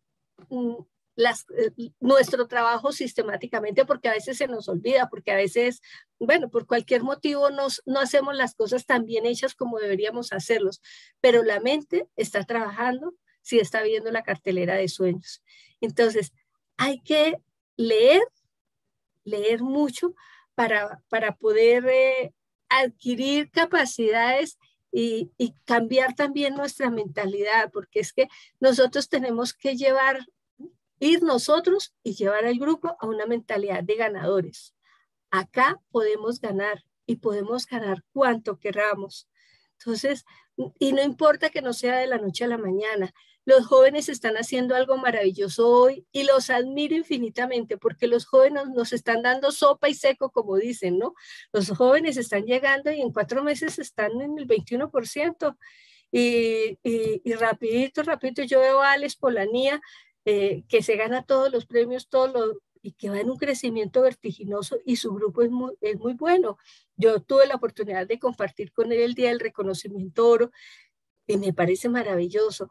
Las, eh, nuestro trabajo sistemáticamente, porque a veces se nos olvida, porque a veces, bueno, por cualquier motivo nos, no hacemos las cosas tan bien hechas como deberíamos hacerlos, pero la mente está trabajando si está viendo la cartelera de sueños. Entonces, hay que leer, leer mucho para, para poder eh, adquirir capacidades y, y cambiar también nuestra mentalidad, porque es que nosotros tenemos que llevar ir nosotros y llevar al grupo a una mentalidad de ganadores. Acá podemos ganar y podemos ganar cuanto queramos. Entonces, y no importa que no sea de la noche a la mañana, los jóvenes están haciendo algo maravilloso hoy y los admiro infinitamente porque los jóvenes nos están dando sopa y seco, como dicen, ¿no? Los jóvenes están llegando y en cuatro meses están en el veintiuno por ciento y, y, y rapidito, rapidito, yo veo a Alex Polanía, Eh, que se gana todos los premios, todos los, y que va en un crecimiento vertiginoso y su grupo es muy, es muy bueno. Yo tuve la oportunidad de compartir con él el Día del Reconocimiento Oro y me parece maravilloso.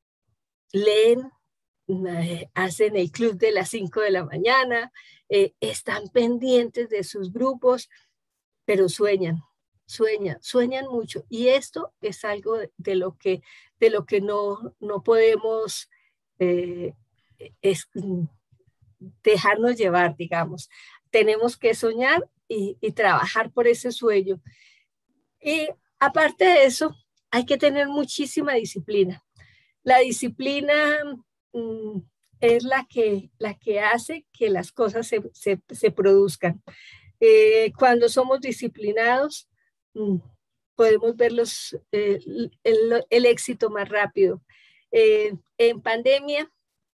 Leen, eh, hacen el club de las cinco de la mañana, eh, están pendientes de sus grupos, pero sueñan, sueñan, sueñan mucho. Y esto es algo de, de lo que, de lo que no, no podemos eh, es dejarnos llevar, digamos. Tenemos que soñar y, y trabajar por ese sueño. Y aparte de eso, hay que tener muchísima disciplina. La disciplina mm, es la que, la que hace que las cosas se, se, se produzcan. Eh, cuando somos disciplinados, mm, podemos ver los, eh, el, el éxito más rápido. Eh, en pandemia,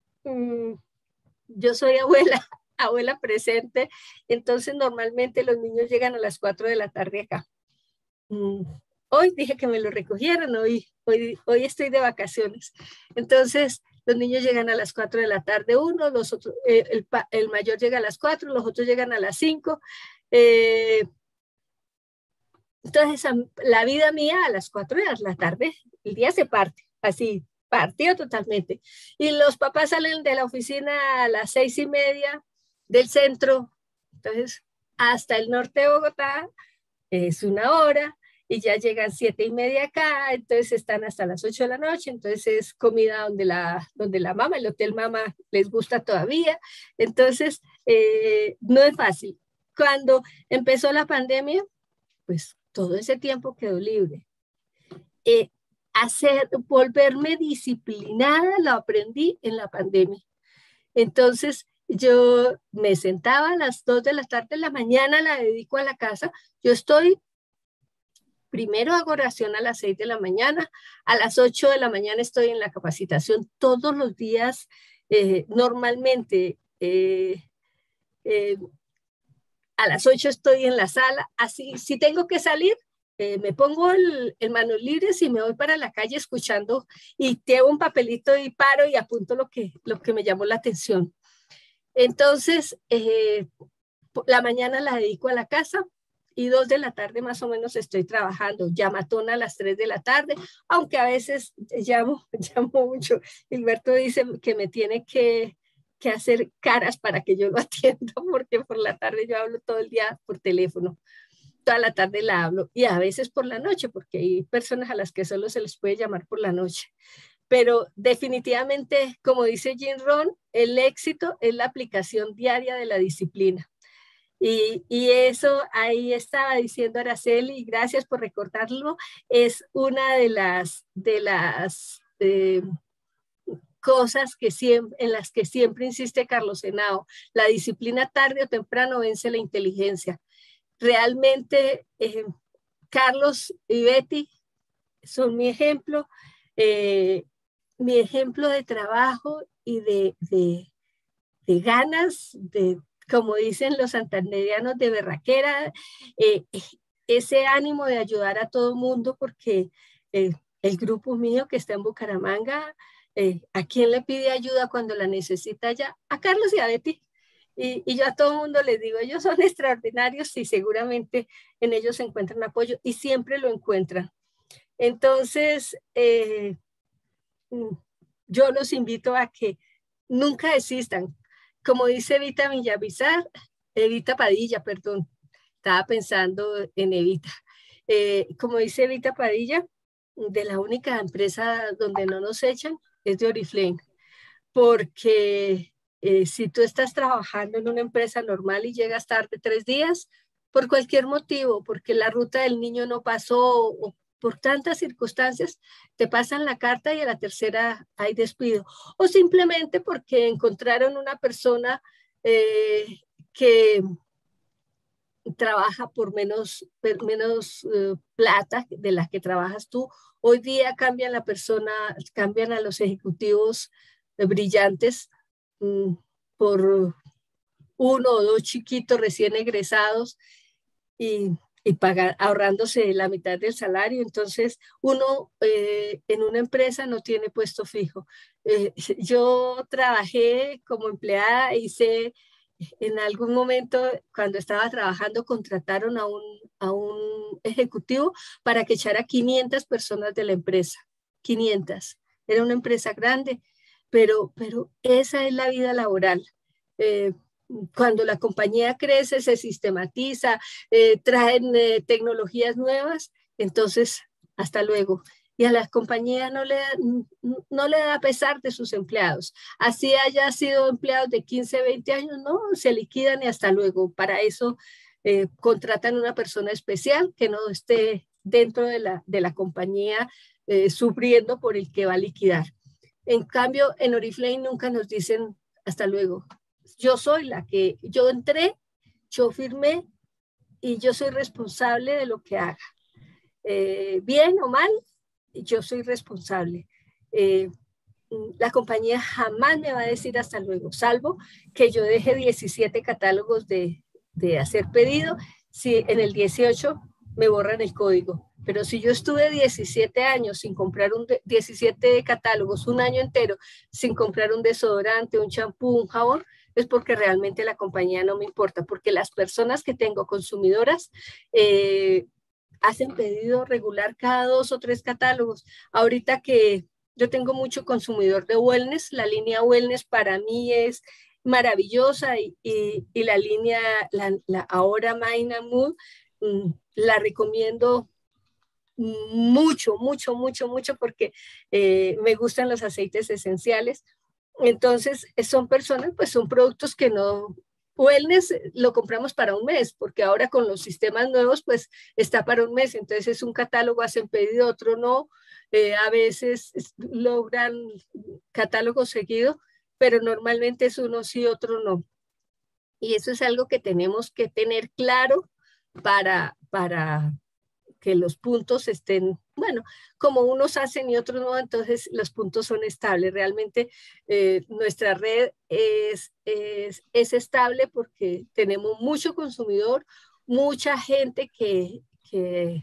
yo soy abuela, abuela presente, entonces normalmente los niños llegan a las cuatro de la tarde acá. Hoy dije que me lo recogieran, hoy, hoy, hoy estoy de vacaciones. Entonces los niños llegan a las cuatro de la tarde uno, los otros, eh, el, el mayor llega a las cuatro, los otros llegan a las cinco. Eh, entonces la vida mía a las cuatro de la tarde, el día se parte, así. Partido totalmente. Y los papás salen de la oficina a las seis y media del centro. Entonces, hasta el norte de Bogotá es una hora y ya llegan siete y media acá. Entonces, están hasta las ocho de la noche. Entonces, es comida donde la, donde la mamá, el hotel mamá les gusta todavía. Entonces, eh, no es fácil. Cuando empezó la pandemia, pues todo ese tiempo quedó libre. Eh, Hacer, volverme disciplinada, lo aprendí en la pandemia. Entonces, yo me sentaba a las dos de la tarde, la mañana la dedico a la casa. Yo estoy, primero hago oración a las seis de la mañana, a las ocho de la mañana estoy en la capacitación todos los días, eh, normalmente eh, eh, a las ocho estoy en la sala, así, si tengo que salir, Eh, me pongo el, el manos libres y me voy para la calle escuchando y llevo un papelito y paro y apunto lo que, lo que me llamó la atención. Entonces, eh, la mañana la dedico a la casa y dos de la tarde más o menos estoy trabajando. Llamatón a las tres de la tarde, aunque a veces llamo, llamo mucho. Gilberto dice que me tiene que, que hacer caras para que yo lo atienda, porque por la tarde yo hablo todo el día por teléfono. Toda la tarde la hablo y a veces por la noche, porque hay personas a las que solo se les puede llamar por la noche. Pero definitivamente, como dice Jim Rohn, el éxito es la aplicación diaria de la disciplina. Y, y eso ahí estaba diciendo Araceli, y gracias por recordarlo, es una de las, de las eh, cosas que siempre, en las que siempre insiste Carlos Henao. La disciplina tarde o temprano vence la inteligencia. Realmente eh, Carlos y Betty son mi ejemplo, eh, mi ejemplo de trabajo y de, de, de ganas, de, como dicen los santanderianos, de berraquera, eh, ese ánimo de ayudar a todo mundo, porque eh, el grupo mío que está en Bucaramanga, eh, ¿a quién le pide ayuda cuando la necesita ya? A Carlos y a Betty. Y, y yo a todo mundo les digo, ellos son extraordinarios y seguramente en ellos se encuentran apoyo y siempre lo encuentran. Entonces, eh, yo los invito a que nunca desistan. Como dice Evita Villamizar, Evita Padilla, perdón, estaba pensando en Evita. Eh, como dice Evita Padilla, de la única empresa donde no nos echan es de Oriflame, porque eh, si tú estás trabajando en una empresa normal y llegas tarde tres días, por cualquier motivo, porque la ruta del niño no pasó o por tantas circunstancias, te pasan la carta y a la tercera hay despido. O simplemente porque encontraron una persona eh, que trabaja por menos, menos eh, plata de la que trabajas tú. Hoy día cambian la persona, cambian a los ejecutivos eh, brillantes mm, por uno o dos chiquitos recién egresados y y pagar, ahorrándose la mitad del salario. Entonces, uno eh, en una empresa no tiene puesto fijo. Eh, yo trabajé como empleada, hice en algún momento, cuando estaba trabajando, contrataron a un, a un ejecutivo para que echara quinientas personas de la empresa. quinientas. Era una empresa grande, pero, pero esa es la vida laboral. Eh, Cuando la compañía crece, se sistematiza, eh, traen eh, tecnologías nuevas, entonces hasta luego. Y a las compañías no le, da, no le da pesar de sus empleados. Así haya sido empleados de quince, veinte años, no, se liquidan y hasta luego. Para eso eh, contratan una persona especial que no esté dentro de la, de la compañía eh, sufriendo por el que va a liquidar. En cambio, en Oriflame nunca nos dicen hasta luego. Yo soy la que, yo entré, yo firmé y yo soy responsable de lo que haga. Eh, bien o mal, yo soy responsable. Eh, la compañía jamás me va a decir hasta luego, salvo que yo deje diecisiete catálogos de, de hacer pedido, si en el dieciocho me borran el código. Pero si yo estuve diecisiete años sin comprar un de, diecisiete catálogos, un año entero, sin comprar un desodorante, un champú, un jabón, es porque realmente la compañía no me importa, porque las personas que tengo consumidoras eh, hacen pedido regular cada dos o tres catálogos. Ahorita que yo tengo mucho consumidor de wellness, la línea wellness para mí es maravillosa y, y, y la línea, la, la ahora Maina Mood, mmm, la recomiendo mucho, mucho, mucho, mucho porque eh, me gustan los aceites esenciales. Entonces, son personas, pues son productos que no, wellness lo compramos para un mes, porque ahora con los sistemas nuevos, pues está para un mes. Entonces, es un catálogo, hacen pedido, otro no. Eh, a veces logran catálogo seguido, pero normalmente es uno sí, otro no. Y eso es algo que tenemos que tener claro para, para que los puntos estén, bueno, como unos hacen y otros no, entonces los puntos son estables. Realmente eh, nuestra red es, es, es estable porque tenemos mucho consumidor, mucha gente que, que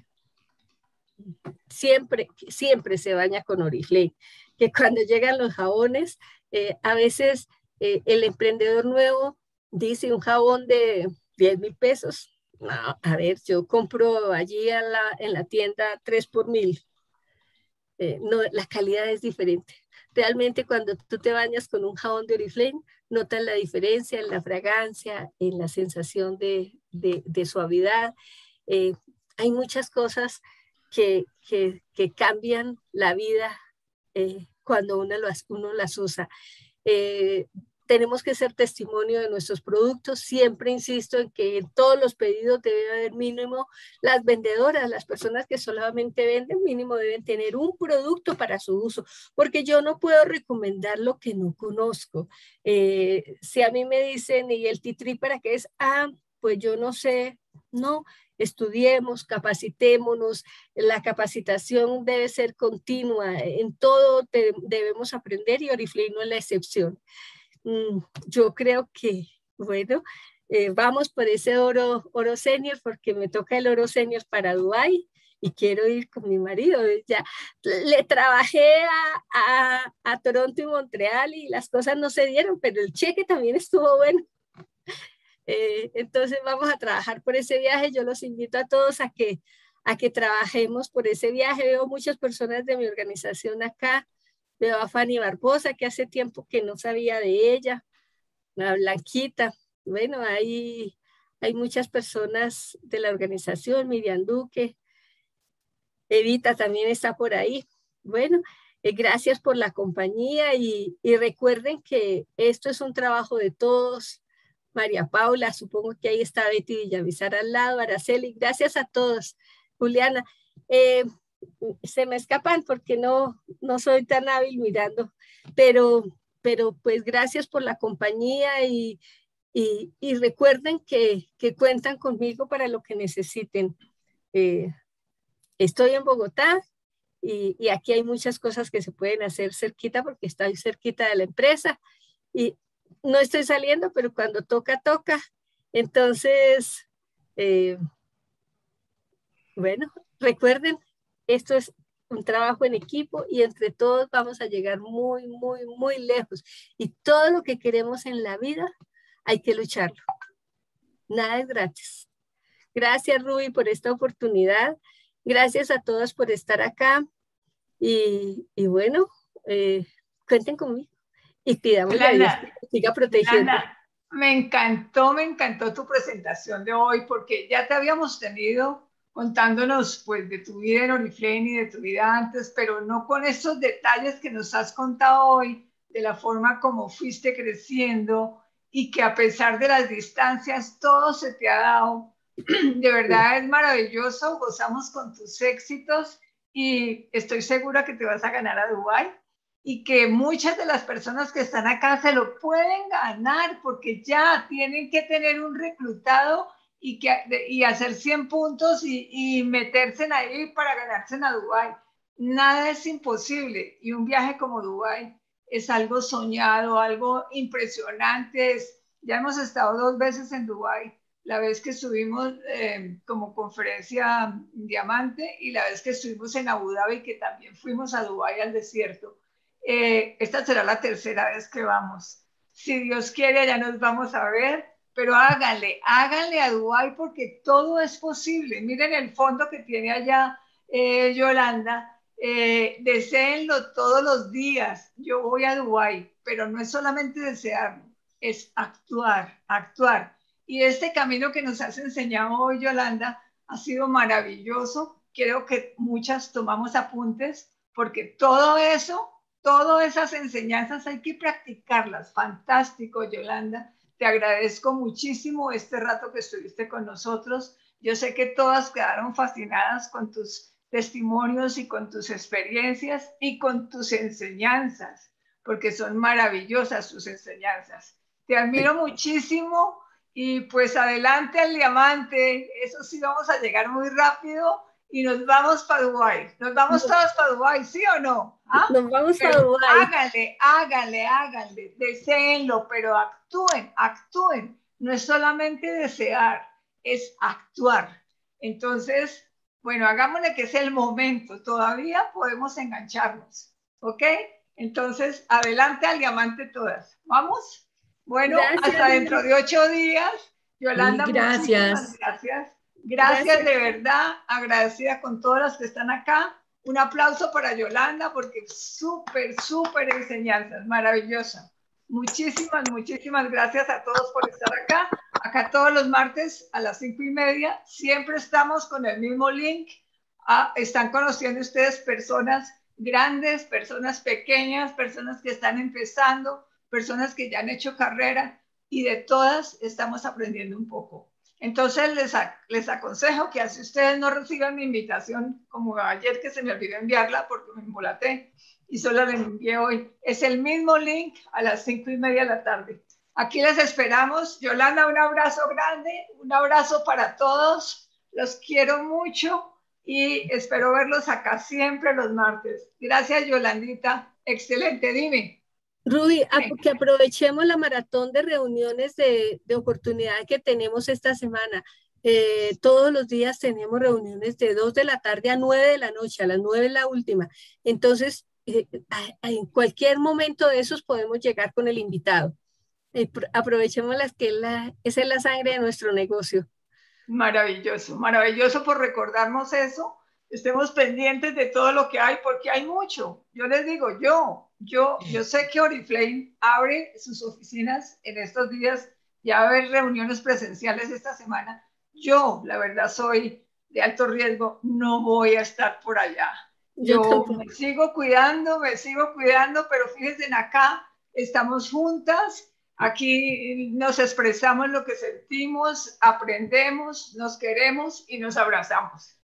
siempre, siempre se baña con Oriflame, que cuando llegan los jabones, eh, a veces eh, el emprendedor nuevo dice un jabón de diez mil pesos. No, a ver, yo compro allí en la, en la tienda tres por mil. Eh, no, la calidad es diferente. Realmente cuando tú te bañas con un jabón de Oriflame, notas la diferencia en la fragancia, en la sensación de, de, de suavidad. Eh, hay muchas cosas que, que, que cambian la vida eh, cuando uno las, uno las usa. Eh, tenemos que ser testimonio de nuestros productos. Siempre insisto en que en todos los pedidos debe haber mínimo, las vendedoras, las personas que solamente venden, mínimo deben tener un producto para su uso, porque yo no puedo recomendar lo que no conozco. Eh, si a mí me dicen, ¿y el tea tree para qué es? Ah, pues yo no sé, no. Estudiemos, capacitémonos, la capacitación debe ser continua, en todo te, debemos aprender y Oriflame no es la excepción. Mm, yo creo que, bueno, eh, vamos por ese oro, oro senior porque me toca el oro senior para Dubái y quiero ir con mi marido. Ya le trabajé a, a, a Toronto y Montreal y las cosas no se dieron, pero el cheque también estuvo bueno. Eh, entonces vamos a trabajar por ese viaje. Yo los invito a todos a que, a que trabajemos por ese viaje. Veo muchas personas de mi organización acá. Veo a Fanny Barbosa, que hace tiempo que no sabía de ella. A Blanquita. Bueno, hay, hay muchas personas de la organización. Miriam Duque. Evita también está por ahí. Bueno, eh, gracias por la compañía y, y recuerden que esto es un trabajo de todos. María Paula, supongo que ahí está Betty Villamizar al lado, Araceli, gracias a todos. Juliana, eh, se me escapan porque no, no soy tan hábil mirando, pero, pero pues gracias por la compañía y, y, y recuerden que, que cuentan conmigo para lo que necesiten. Eh, estoy en Bogotá y, y aquí hay muchas cosas que se pueden hacer cerquita porque estoy cerquita de la empresa y no estoy saliendo, pero cuando toca, toca. Entonces, eh, bueno, recuerden, esto es un trabajo en equipo y entre todos vamos a llegar muy, muy, muy lejos. Y todo lo que queremos en la vida hay que lucharlo. Nada es gratis. Gracias, Ruby, por esta oportunidad. Gracias a todos por estar acá. Y, y bueno, eh, cuenten conmigo. Y pidamos a Dios que siga protegiendo. Yolanda, me encantó, me encantó tu presentación de hoy porque ya te habíamos tenido contándonos pues de tu vida en Oriflame y de tu vida antes, pero no con esos detalles que nos has contado hoy, de la forma como fuiste creciendo y que a pesar de las distancias todo se te ha dado. De verdad es maravilloso, gozamos con tus éxitos y estoy segura que te vas a ganar a Dubái. Y que muchas de las personas que están acá se lo pueden ganar porque ya tienen que tener un reclutado y, que, y hacer cien puntos y, y meterse en ahí para ganarse a Dubái. Nada es imposible y un viaje como Dubái es algo soñado, algo impresionante. Es, ya hemos estado dos veces en Dubái, la vez que estuvimos eh, como conferencia Diamante y la vez que estuvimos en Abu Dhabi, que también fuimos a Dubái al desierto. Eh, esta será la tercera vez que vamos. Si Dios quiere, ya nos vamos a ver, pero háganle, háganle a Dubái porque todo es posible. Miren el fondo que tiene allá eh, Yolanda, eh, deséenlo todos los días. Yo voy a Dubái, pero no es solamente desearlo, es actuar, actuar. Y este camino que nos has enseñado hoy, Yolanda, ha sido maravilloso. Creo que muchas tomamos apuntes porque todo eso Todas esas enseñanzas hay que practicarlas. Fantástico, Yolanda. Te agradezco muchísimo este rato que estuviste con nosotros. Yo sé que todas quedaron fascinadas con tus testimonios y con tus experiencias y con tus enseñanzas, porque son maravillosas tus enseñanzas. Te admiro muchísimo y pues adelante al diamante. Eso sí, vamos a llegar muy rápido. Y nos vamos para Dubái. Nos vamos no. todos para Dubái, ¿sí o no? ¿Ah? Nos vamos para Dubái. Háganle, háganle, háganle. Deséenlo, pero actúen, actúen. No es solamente desear, es actuar. Entonces, bueno, hagámosle que es el momento. Todavía podemos engancharnos, ¿ok? Entonces, adelante al diamante todas. ¿Vamos? Bueno, gracias. Hasta dentro de ocho días. Yolanda, gracias. Gracias. Gracias, gracias de verdad, agradecida con todas las que están acá. Un aplauso para Yolanda porque súper, súper enseñanzas, maravillosa. Muchísimas, muchísimas gracias a todos por estar acá. Acá todos los martes a las cinco y media, siempre estamos con el mismo link. Ah, están conociendo ustedes personas grandes, personas pequeñas, personas que están empezando, personas que ya han hecho carrera y de todas estamos aprendiendo un poco. Entonces les, les aconsejo que así ustedes no reciban mi invitación, como ayer que se me olvidó enviarla porque me embolaté y solo la envié hoy. Es el mismo link a las cinco y media de la tarde. Aquí les esperamos. Yolanda, un abrazo grande, un abrazo para todos. Los quiero mucho y espero verlos acá siempre los martes. Gracias, Yolandita. Excelente, dime. Rudy, a, que aprovechemos la maratón de reuniones de, de oportunidad que tenemos esta semana. Eh, todos los días tenemos reuniones de dos de la tarde a nueve de la noche, a las nueve es la última. Entonces, eh, a, a, en cualquier momento de esos podemos llegar con el invitado. Eh, aprovechemos las que la, esa es la sangre de nuestro negocio. Maravilloso, maravilloso por recordarnos eso. Estemos pendientes de todo lo que hay, porque hay mucho. Yo les digo, yo, yo, yo sé que Oriflame abre sus oficinas en estos días, ya va a haber reuniones presenciales esta semana. Yo, la verdad, soy de alto riesgo, no voy a estar por allá. Yo, yo me sigo cuidando, me sigo cuidando, pero fíjense, acá estamos juntas, aquí nos expresamos lo que sentimos, aprendemos, nos queremos y nos abrazamos.